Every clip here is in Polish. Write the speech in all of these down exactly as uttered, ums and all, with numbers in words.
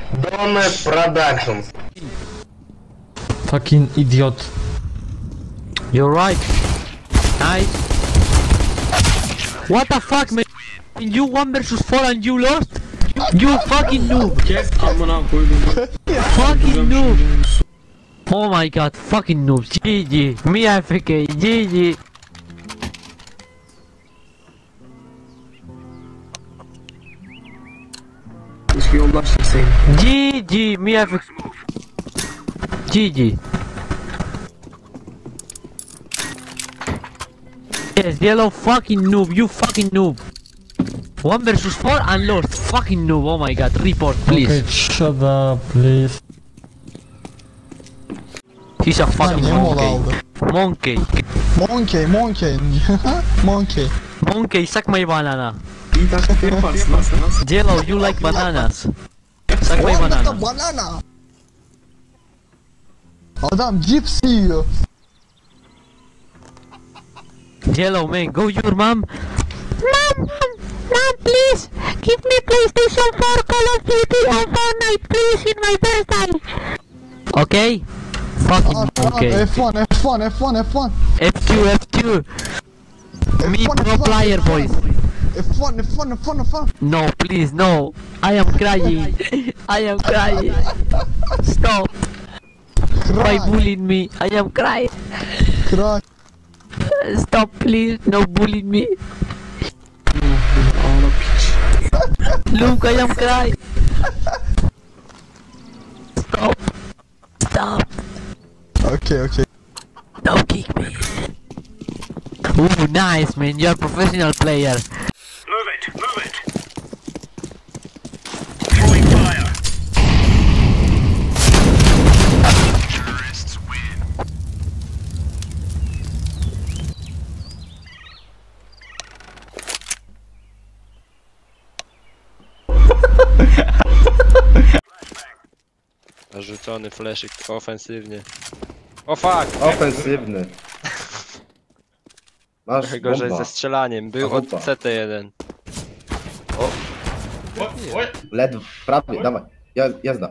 Dome Productions. Fucking idiot. You're right. Nice. What the fuck, man? You one versus four and you lost? You fucking noob. Fucking noob. Oh my god, fucking noob. G G. Me F K. G G. G G. Me F K. G G. Yes, yellow fucking noob, you fucking noob. One versus four and lost, fucking noob, oh my god, report please. Okay, shut up, please. He's a fucking monkey. Monkey. Monkey, monkey. Monkey. Monkey, suck my banana. Yellow, you like bananas. Suck my banana. Banana. Adam cips yiyor. Yellow man, go your mom. Mom, mom, mom, please give me PlayStation four, Call of Duty and Fortnite, please, in my birthday. Okay? Fucking monkey. F one, F one, F one, F one. F two, F two. Me pro player, boys. F one, F one, F one, F one. No, please, no. I am crying. I am crying. Stop. Why bullying me? I am crying. Cry. Stop, please. No bullying me. Look, I am crying. Stop. Stop. Okay, okay. Don't kick me. Ooh, nice, man. You're a professional player. Move it, move it. Throwing fire. Terrorists win. Narzucony fleszyk ofensywnie. O fuck! Ofensywny. Masz Trochę gorzej bomba. ze strzelaniem. Był A od wupa. C T jeden. Led prawie, dawaj. Ja, jazda.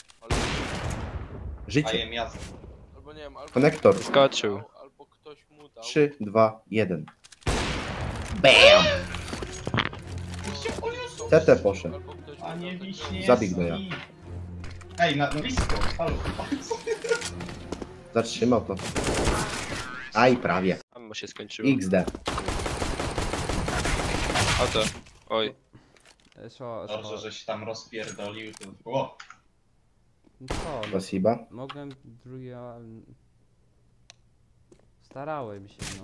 Życie. Konektor. Skoczył. trzy, dwa, jeden. Bam! C T poszedł. A nie wiśnie. Zabieg go ja. Ej, na, na blisko. Halo. Zatrzymał to. Aj, prawie. Ammo się skończyło. X D. Oto. Oj. Dobrze, żeś tam rozpierdolił to. O! Co? No, Spasiba. mogłem drugi, ale... Starałem się, no.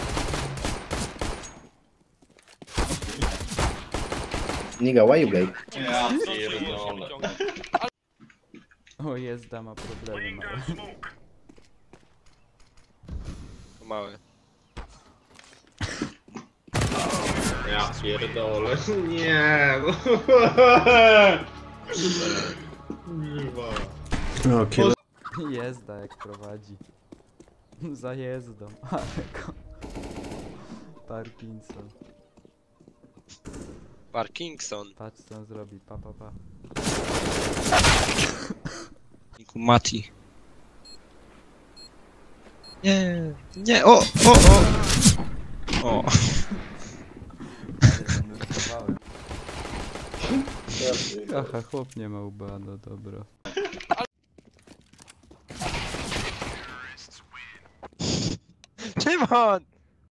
Nigga, why you gay? Ja pierdolę. O, jezda ma problemy małe. Mały. Ja pierdolę. Nie. Okay. Jezda jak prowadzi. Za jezdą, ale go... Parkinson. Parkinson. Patrz co on zrobi, pa pa pa. Mati. Nie, nie, o, o, o! O. Aha, chłop nie ma łba, no dobra. Szymon!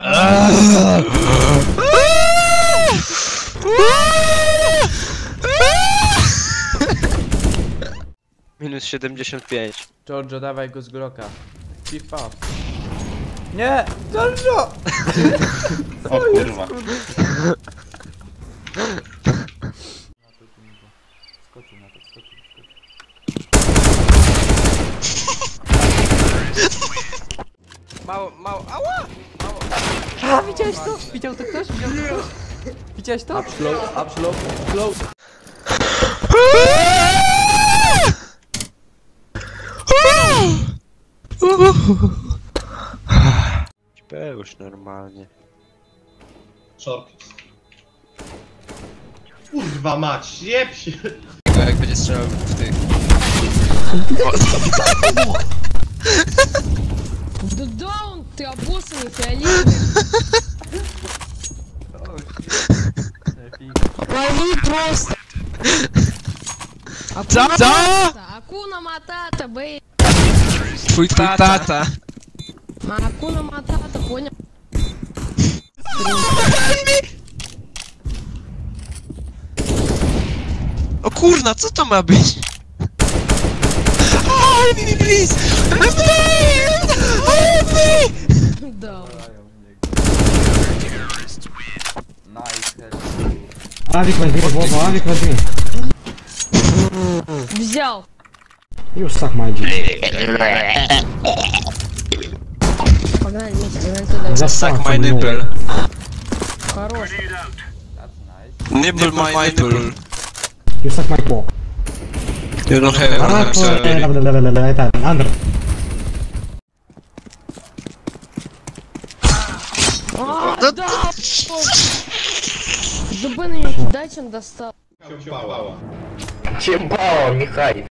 Minus siedemdziesiąt pięć. Giorgio, dawaj go z Glocka. Keep up. Nie! Giorgio! O kurwa. Skoczył na to, skoczył, skoczył. Mało, mało, ała! Mało. A, widziałeś to? Widział to ktoś? Widział to ktoś? Widziałeś to? Upslow, upslow, upslow. Śpię już normalnie. Short. Kurwa mać, jeb się. Jak będzie strzelał w tych. Да даун, ты обоссанный фиолетовый. Вали просто. Co? Co? Акуна матата, бей. Twój tata. Ma Акуна матата, понял? O kurna, co to ma być? Help me, please! Help me! Help me! Да. Авик возьми, Вова, авик возьми. Взял. You suck my dick. Погнали, Митя, погнали туда. Suck my nipple. Хорош. Nibble my nipple. You suck my cock. You don't have А, I'm sorry. это, Андер. А, да! Зубы на него кидать, он достал. Чемпао, Михай.